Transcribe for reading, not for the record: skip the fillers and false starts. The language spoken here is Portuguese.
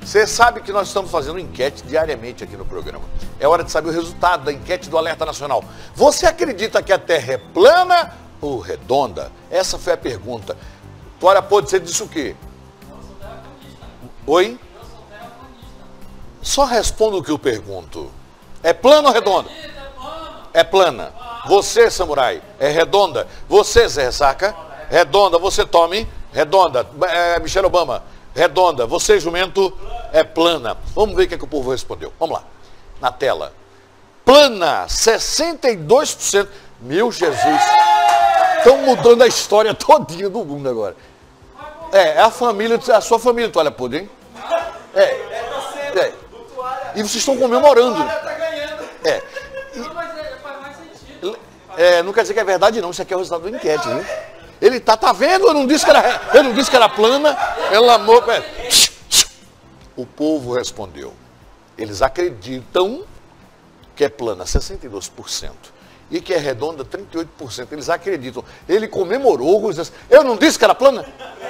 Você sabe que nós estamos fazendo enquete diariamente aqui no programa. É hora de saber o resultado da enquete do Alerta Nacional. Você acredita que a Terra é plana ou redonda? Essa foi a pergunta. Olha, pode ser disso o quê? Oi? Só responda o que eu pergunto. É plana ou redonda? É plana. Você, samurai, é redonda. Você, Zé Ressaca, redonda. Você, Tommy, redonda. Michelle Obama, redonda. Você, jumento, é plana. Vamos ver o que é que o povo respondeu. Vamos lá. Na tela. Plana, 62%. Meu Jesus. Estão mudando a história todinha do mundo agora. É a família, a sua família, Toalha Podre, hein? É. E vocês estão comemorando. É. Não quer dizer que é verdade, não. Isso aqui é o resultado da enquete, viu? Ele tá vendo? Eu não disse que era plana. Ela amou. O povo respondeu. Eles acreditam que é plana, 62%. E que é redonda, 38%. Eles acreditam. Ele comemorou. Eu não disse que era plana?